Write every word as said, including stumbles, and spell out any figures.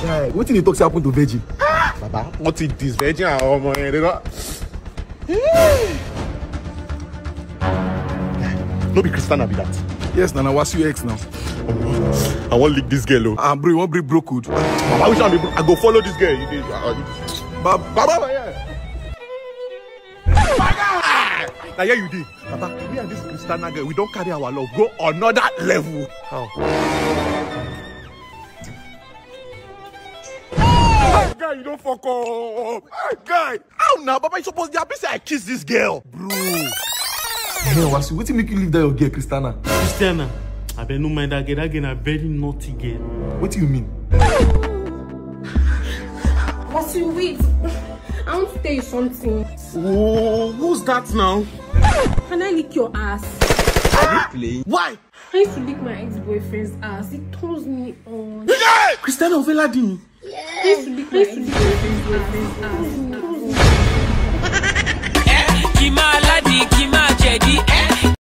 Guy, what thing you talk happen to virgin? Baba, what is this virgin? Oh my, they got. No be Christiana be that. Yes, Nana, what's your ex now? Oh, I want to lick this girl. Oh. Ah, bro, you want bring bro code? Baba, which one be bro? I go follow this girl. You did. Baba, Baba, yeah. Now here you did. Baba, me and this Christiana girl, we don't carry our love. Go another level. How? Hey, guy, you don't fuck up. Hey, guy, how now? Baba, you supposed to say I kiss this girl, bro. Hey, Wasu, what make you leave that your girl, Christiana? Christiana, I bet no mind that girl. That girl a very naughty girl. What do you mean? Wasu, wait. I want to tell you something. Oh, who's that now? Can I lick your ass? Are you playing? Why? I used to lick my ex-boyfriend's ass. It turns me on. Yeah! Christiana Oveladini. I used to lick my ex-boyfriend's ass.